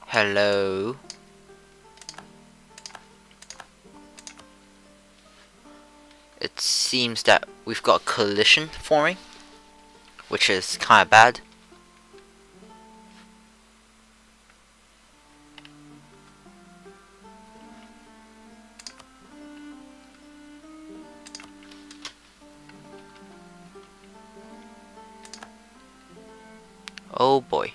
Hello. It seems that we've got a collision forming, which is kind of bad. Oh boy.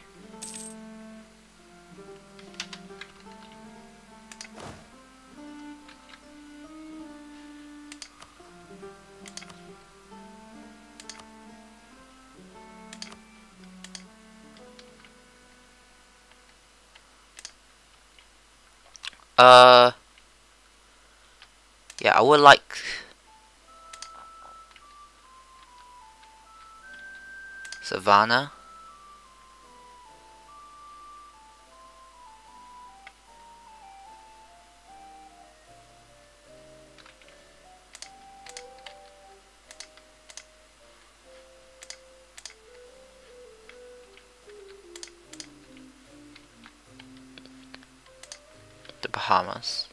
Yeah, I would like Savannah. The Bahamas.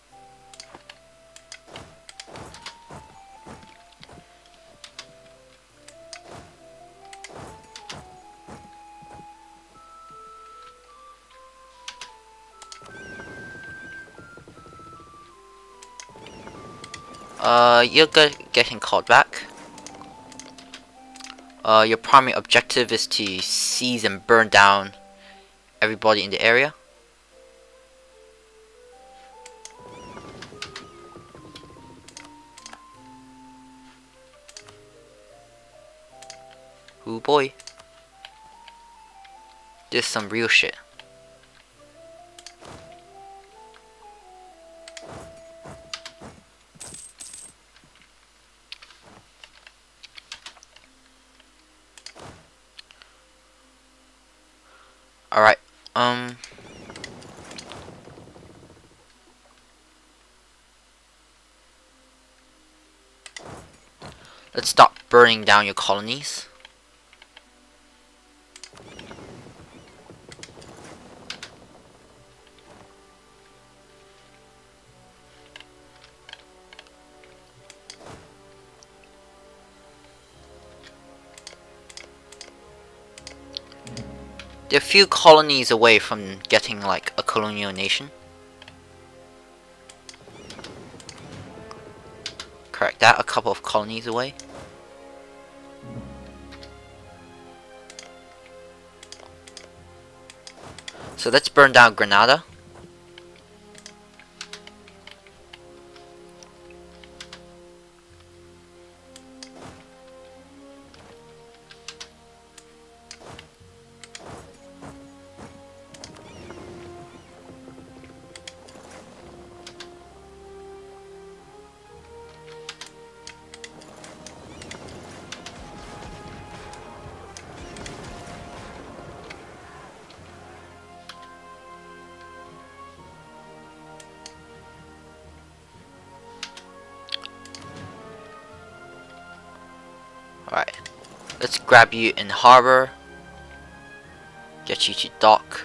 You're getting called back. Your primary objective is to seize and burn down everybody in the area. Ooh boy. This is some real shit. Alright, let's stop burning down your colonies. They're a few colonies away from getting like a colonial nation. Correct that, a couple of colonies away. So let's burn down Granada. Alright, let's grab you in harbor, get you to dock.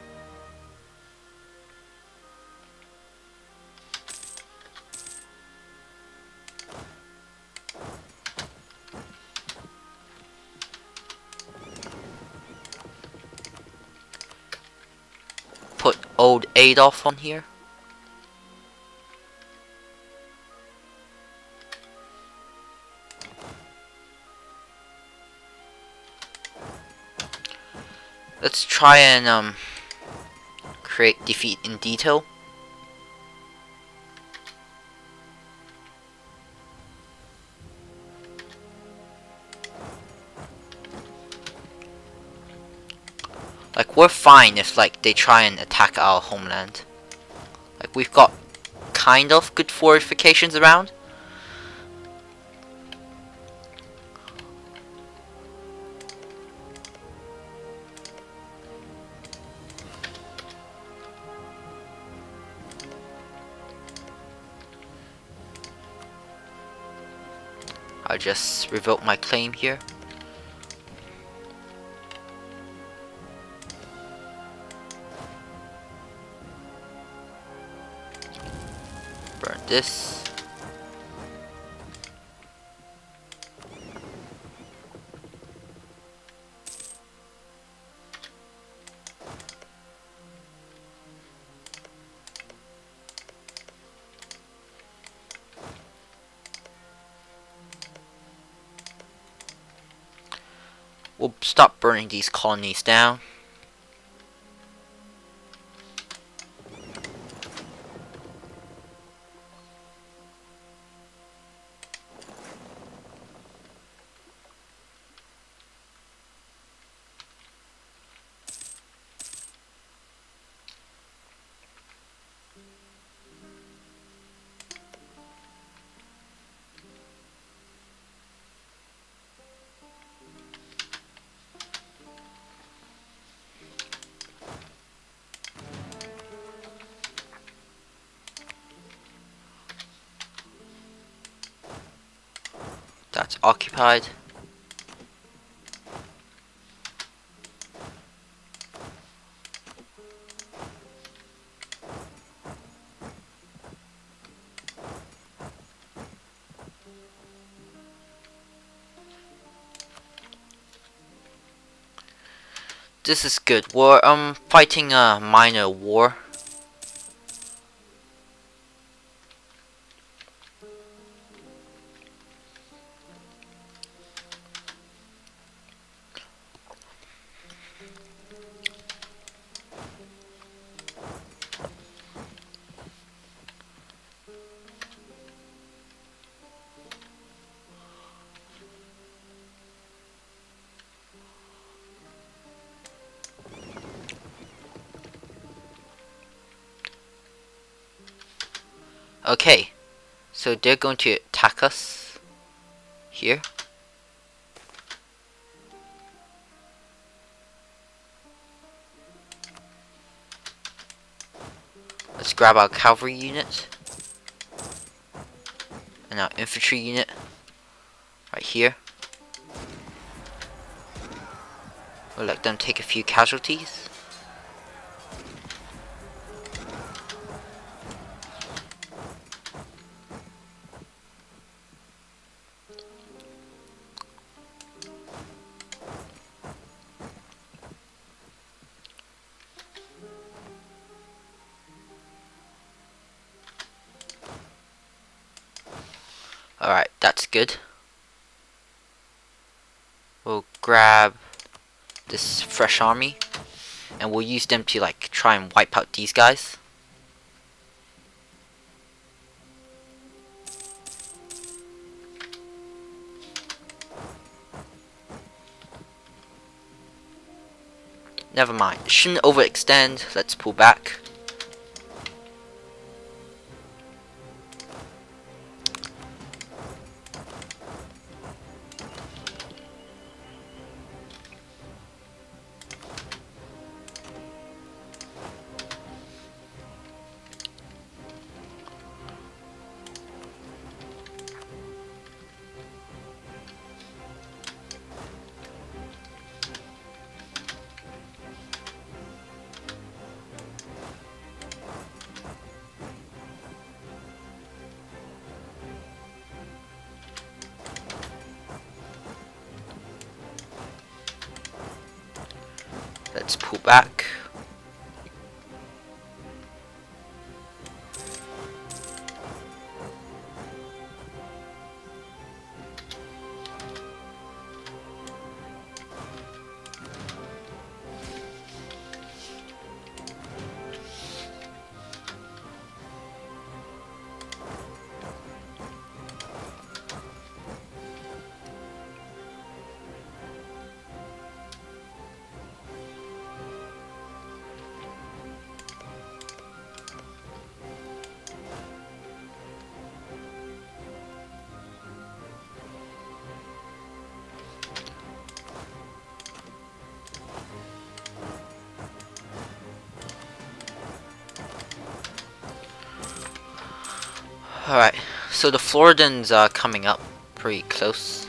Put old Adolf on here. Let's try and create defeat in detail. Like, we're fine if like they try and attack our homeland. Like, we've got kind of good fortifications around. I'll just revoke my claim here. burn this. We'll stop burning these colonies down. That's occupied. This is good. We're fighting a minor war. Okay, so they're going to attack us here. Let's grab our cavalry unit and our infantry unit right here. We'll let them take a few casualties. Alright, that's good. We'll grab this fresh army and we'll use them to like try and wipe out these guys. Never mind, shouldn't overextend. Let's pull back. Let's pull back. Alright, so the Floridans are coming up pretty close.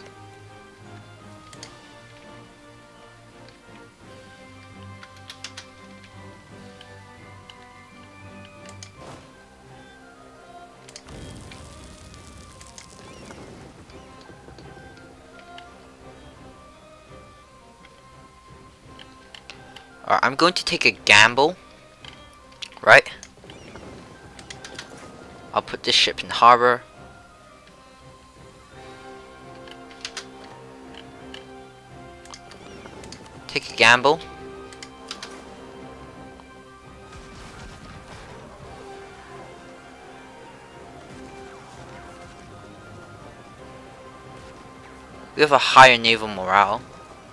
Alright, I'm going to take a gamble. Right? I'll put this ship in harbor. Take a gamble. We have a higher naval morale.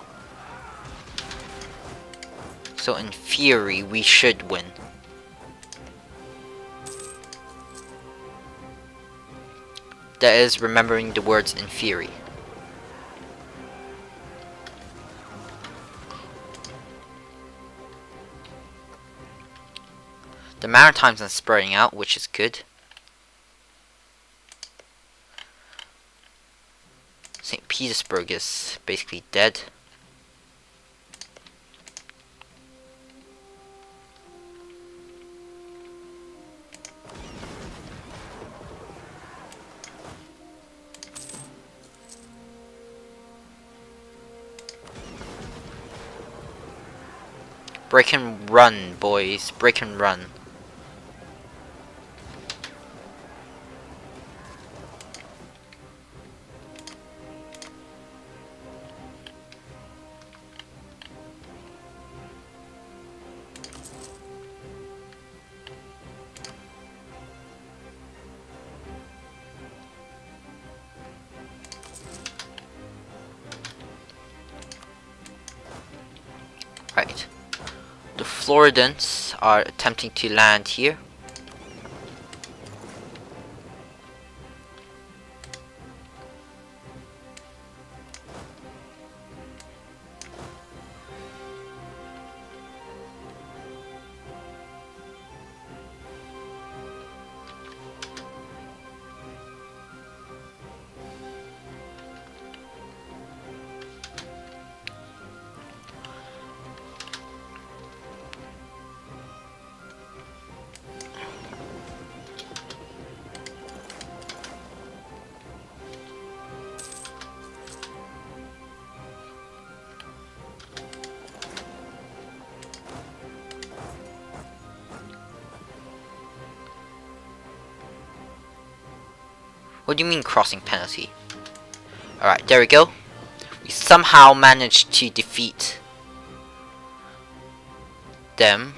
So in theory, we should win. That is remembering the words in theory. The Maritimes are spreading out, which is good. St. Petersburg is basically dead. Break and run, boys. Break and run. Right. The Floridans are attempting to land here. What do you mean crossing penalty? Alright, there we go. We somehow managed to defeat them.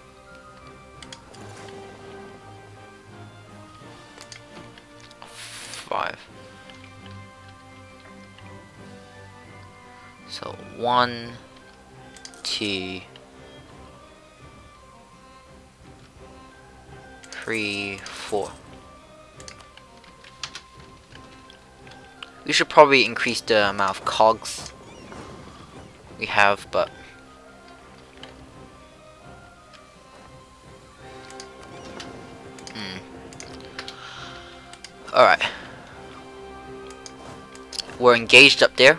Five. So 1, 2, 3, 4. We should probably increase the amount of cogs we have, but alright. We're engaged up there.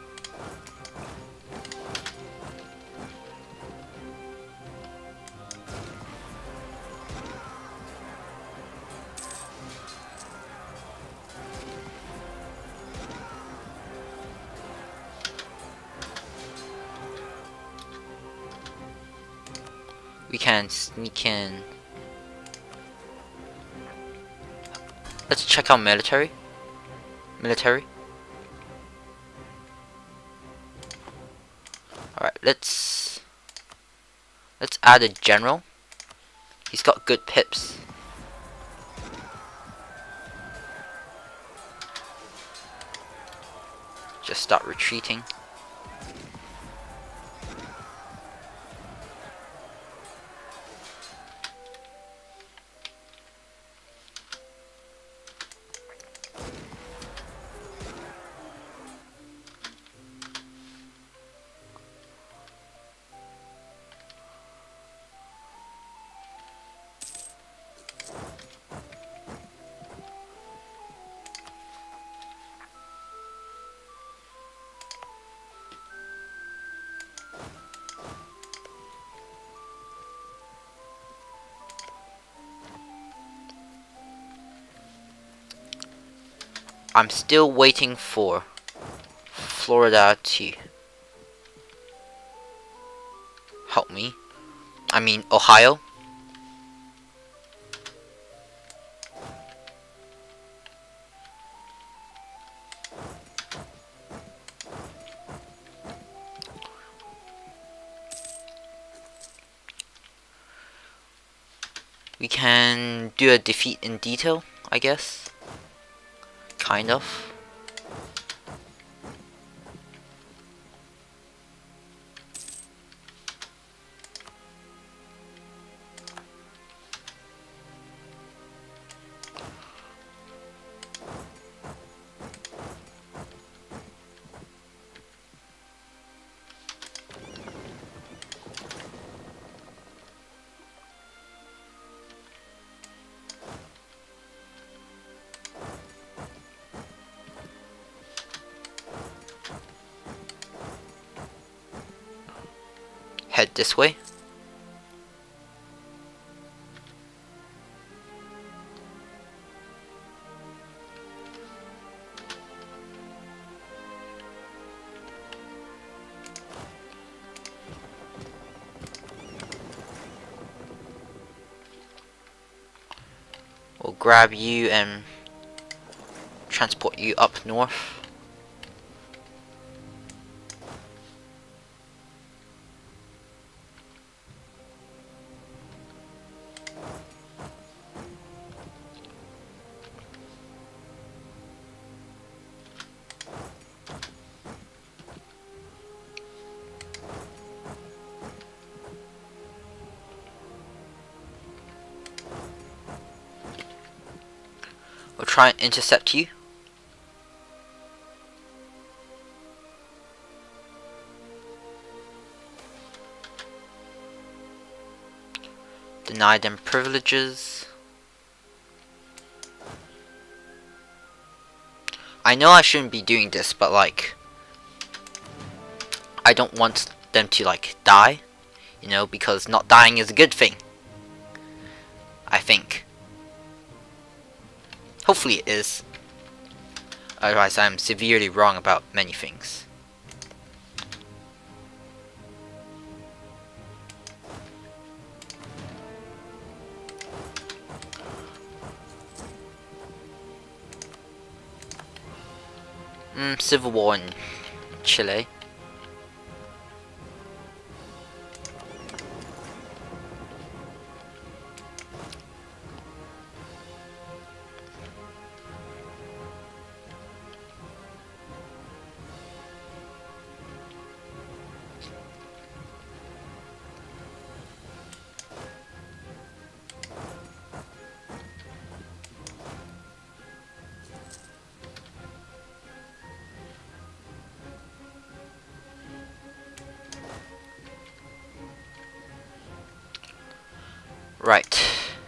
We can sneak in. Let's check out military. Alright, let's add a general. He's got good pips. Just start retreating. I'm still waiting for Florida to help me. I mean, Ohio. We can do a defeat in detail, I guess. Kind of. Head this way. We'll grab you and transport you up north. We'll try and intercept you. Deny them privileges. I know I shouldn't be doing this, but like, I don't want them to like die, you know, because not dying is a good thing, I think. Hopefully it is. Otherwise I'm severely wrong about many things. Civil war in Chile. Right.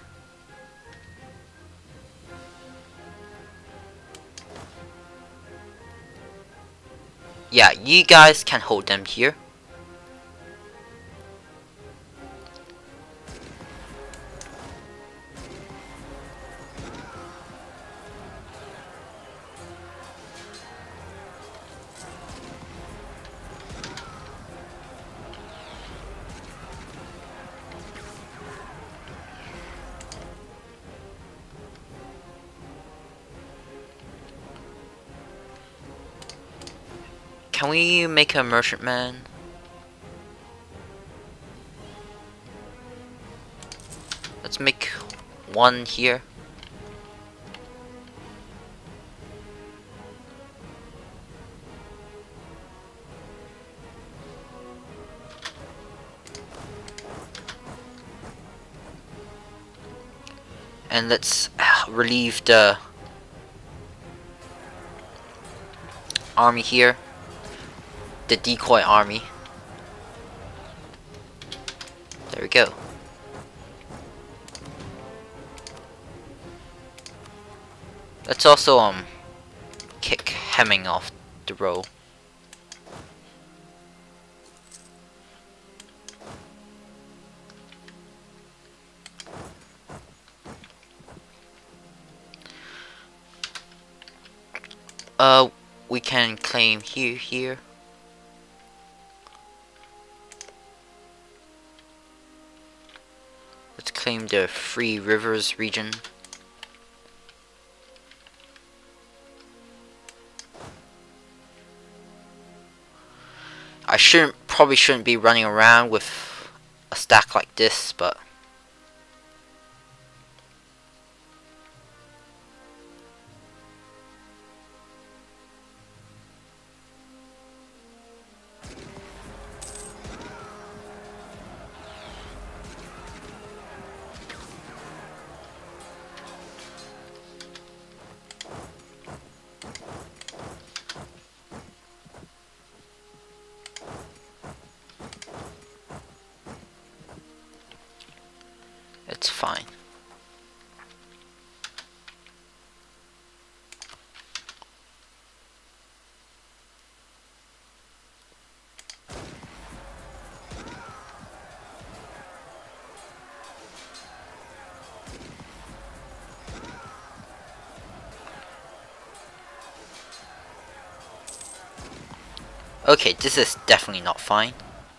Yeah, you guys can hold them here. Can we make a merchantman? Let's make one here. And let's relieve the army here. The decoy army. There we go. Let's also kick Hemming off the row. We can claim here. Let's claim the Three Rivers region. I probably shouldn't be running around with a stack like this, but it's fine. Okay, this is definitely not fine.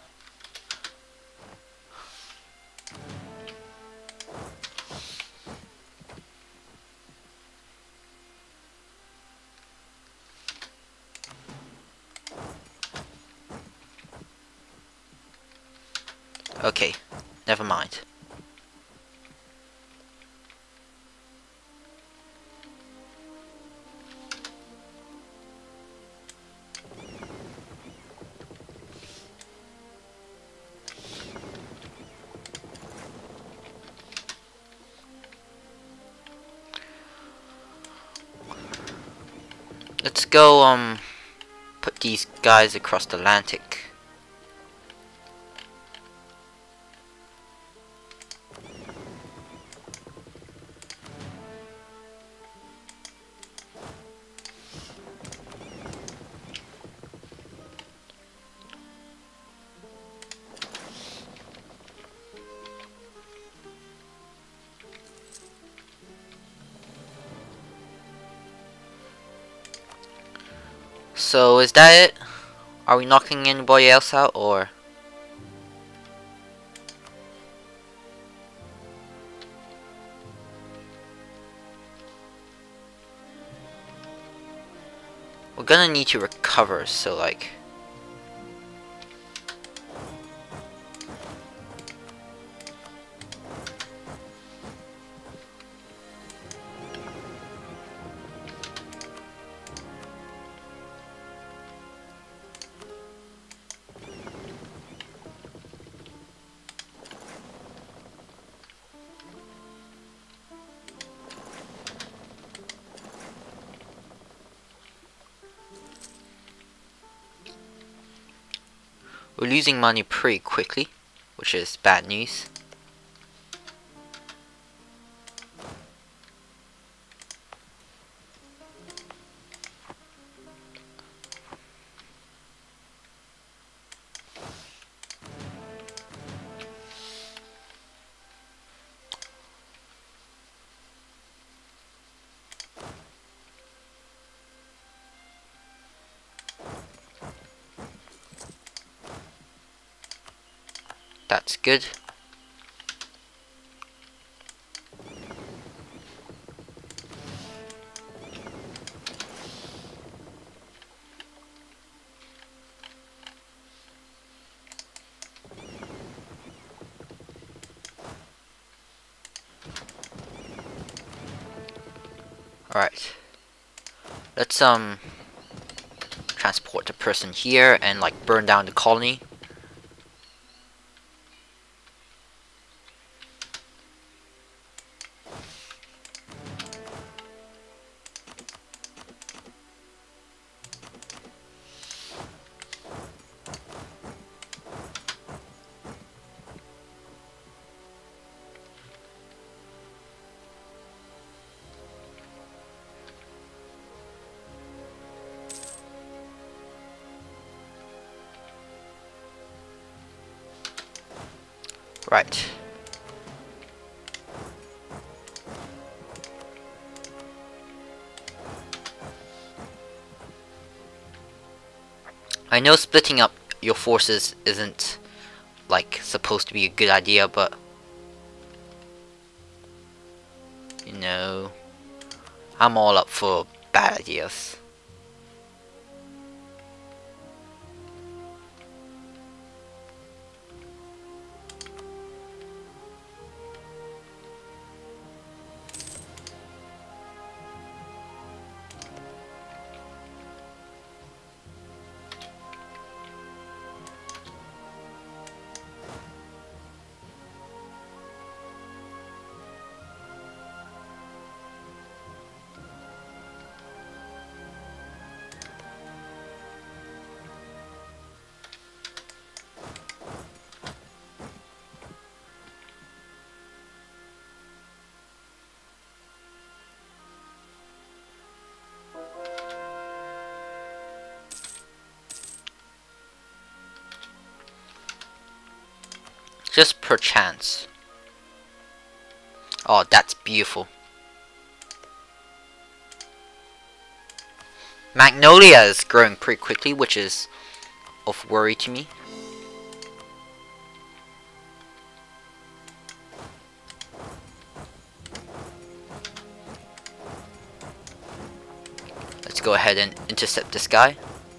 Okay, never mind. Let's go, put these guys across the Atlantic. So, is that it? Are we knocking anybody else out, or? We're gonna need to recover, so like... We're losing money pretty quickly, which is bad news. That's good. Alright. Let's transport the person here and like burn down the colony. Right. I know splitting up your forces isn't like supposed to be a good idea, but You know, I'm all up for bad ideas. Just perchance. Oh, that's beautiful. Magnolia is growing pretty quickly, which is of worry to me. Let's go ahead and intercept this guy.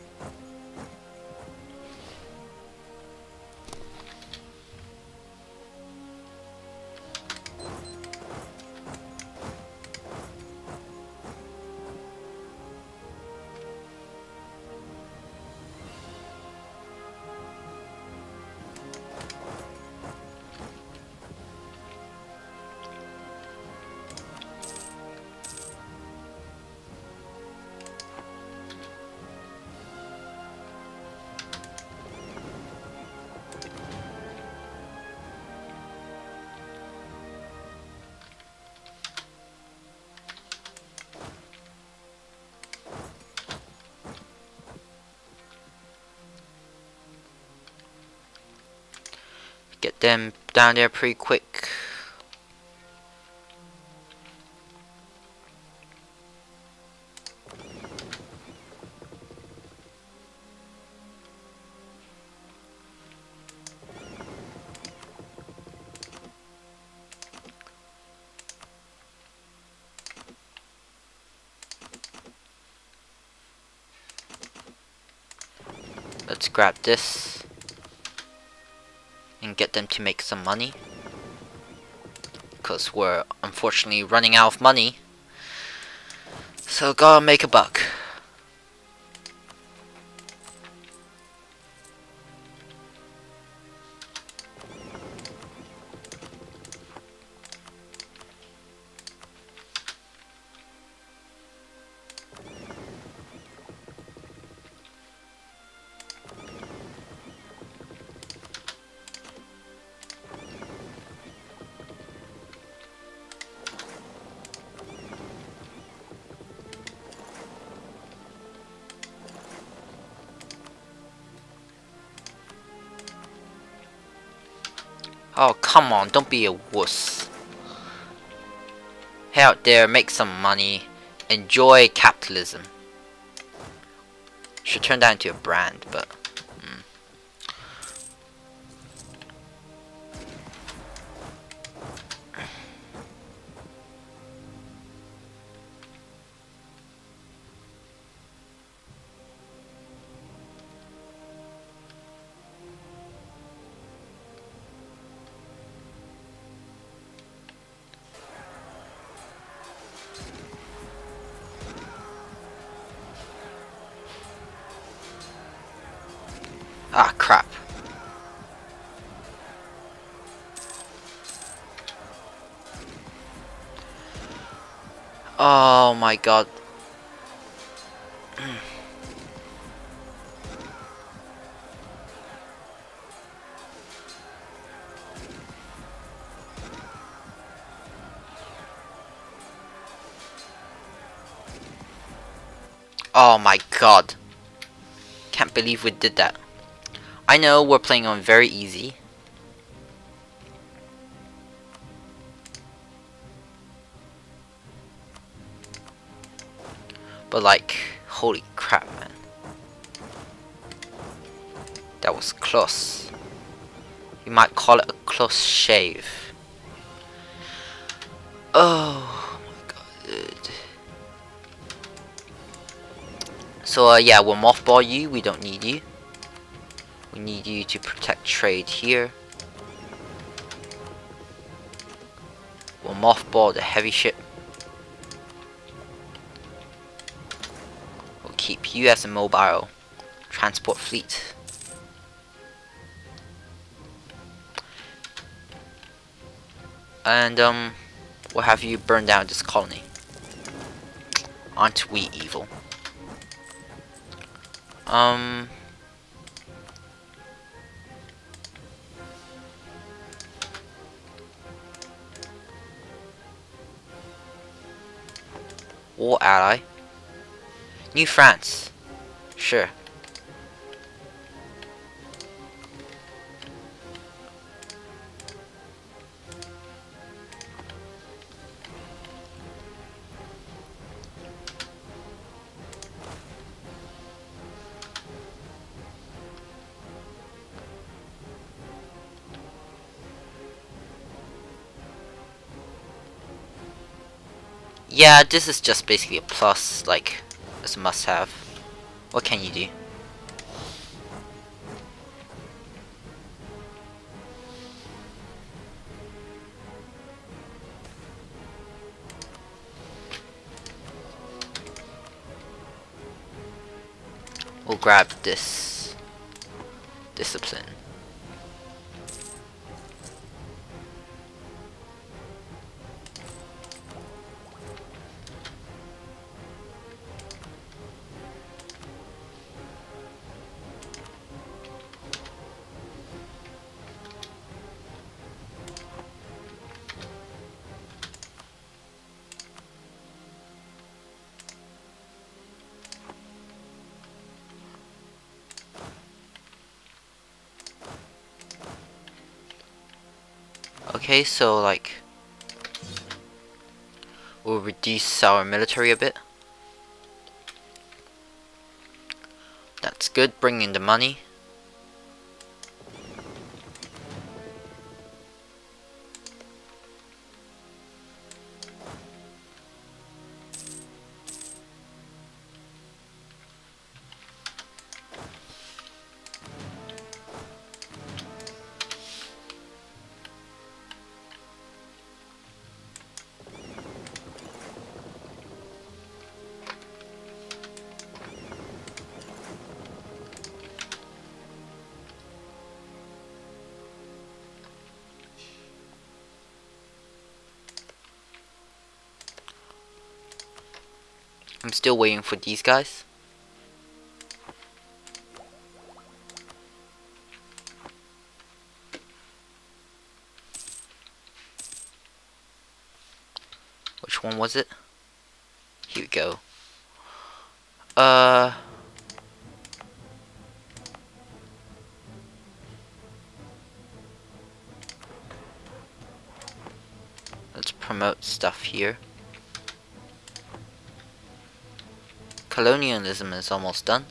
Get them down there pretty quick. Let's grab this and get them to make some money, because we're unfortunately running out of money, so gotta make a buck. Oh, come on, don't be a wuss. Head out there, make some money, enjoy capitalism. Should turn that into a brand, but... Ah, crap. Oh my god. Oh my god. Can't believe we did that. I know we're playing on very easy. But like, holy crap, man. That was close. You might call it a close shave. Oh So yeah, we'll mothball you. We don't need you. We need you to protect trade here. We'll mothball the heavy ship. We'll keep you as a mobile transport fleet. And we'll have you burn down this colony. Aren't we evil? War ally. New France. Sure. Yeah, this is just basically a plus, like, it's a must-have. What can you do? We'll grab this discipline. Okay, so like we'll reduce our military a bit. That's good, bring in the money. I'm still waiting for these guys. Which one was it? Here we go. Let's promote stuff here. Colonialism is almost done.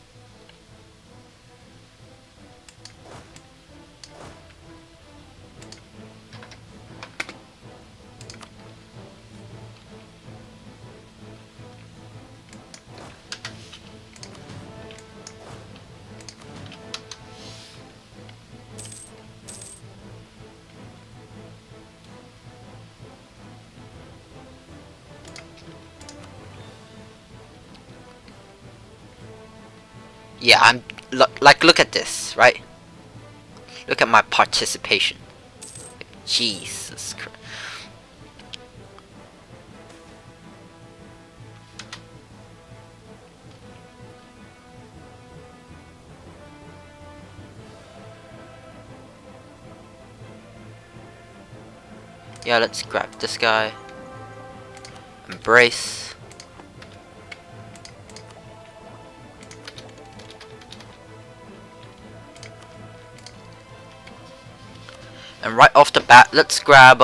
Yeah, I'm like, look at this, right? Look at my participation. Jesus Christ. Yeah, let's grab this guy. Embrace. And right off the bat, let's grab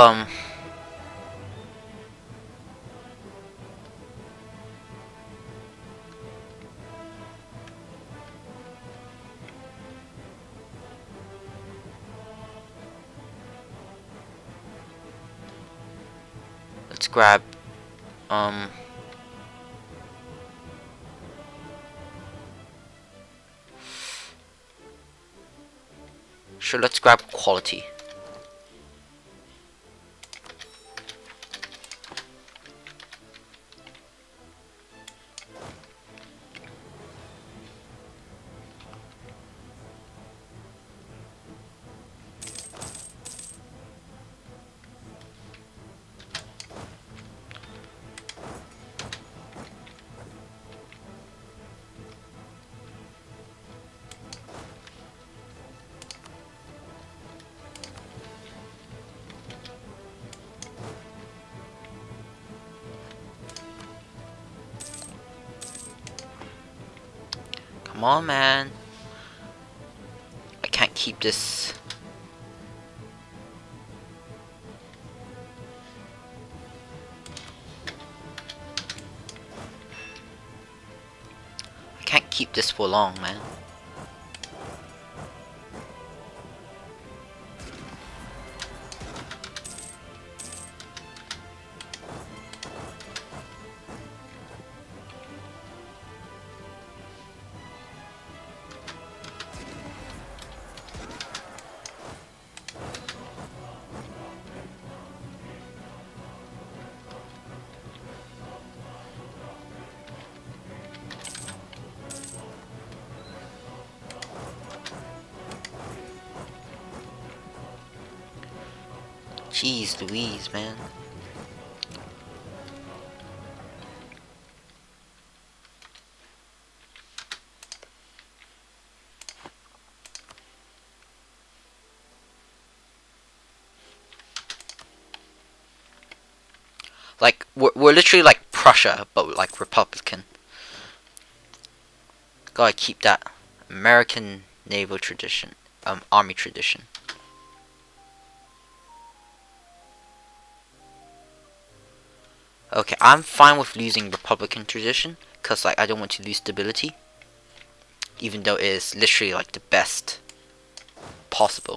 let's grab Sure, let's grab quality. Come on, man. I can't keep this. I can't keep this for long, man. Jeez Louise, man. Like, we're literally like Prussia, but like Republican. Gotta keep that American naval tradition, army tradition. Okay, I'm fine with losing Republican tradition, cause like I don't want to lose stability, even though it is literally like the best possible.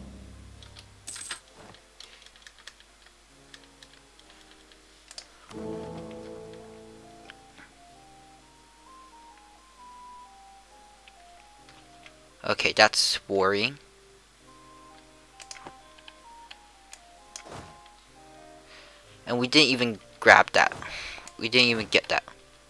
Okay, that's worrying. And we didn't even grab that. We didn't even get that.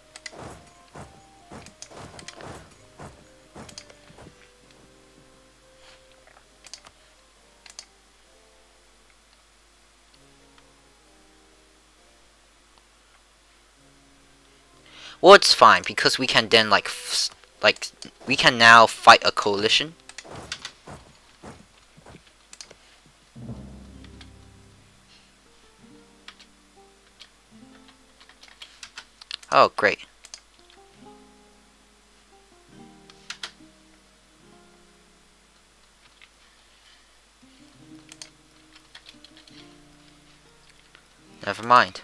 Well, it's fine because we can then like we can now fight a coalition. Oh, great. Never mind.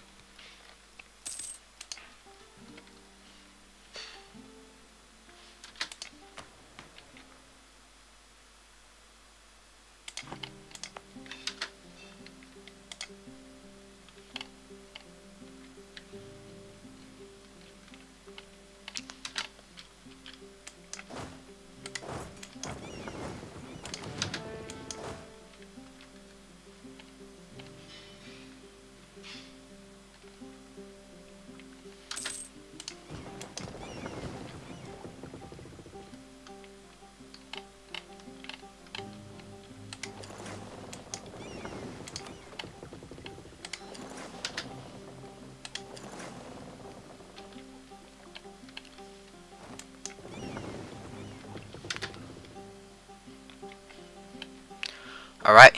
Alright.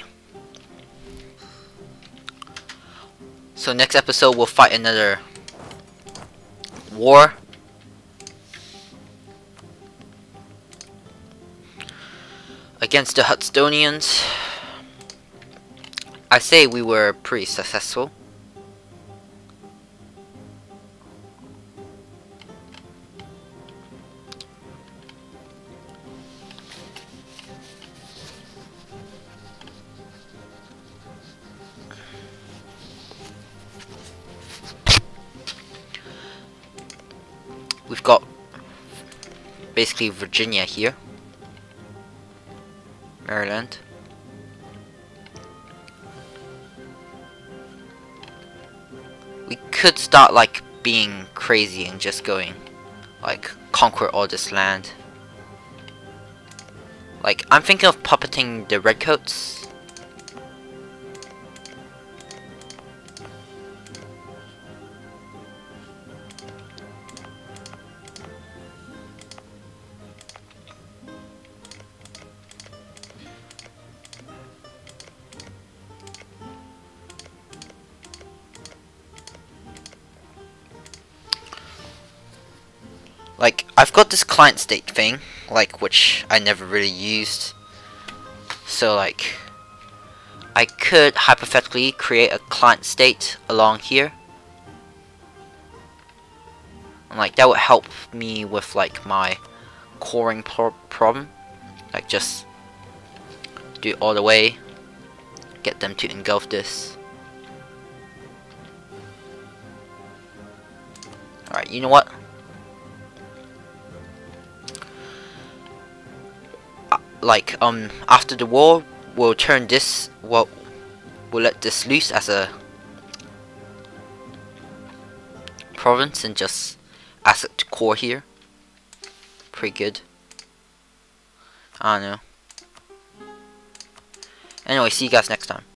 So next episode we'll fight another war. Against the Hudstonians. I say we were pretty successful. We've got basically Virginia here, Maryland. we could start like being crazy and just going like conquer all this land. Like I'm thinking of puppeting the redcoats. Like, I've got this client state thing, like, which I never really used. So, like, I could hypothetically create a client state along here. And, like, that would help me with, like, my coring problem. Like, just do it all the way. Get them to engulf this. Alright, you know what? Like after the war, we'll turn this, we'll let this loose as a province and just ask it to core here. Pretty good. I don't know. Anyway, see you guys next time.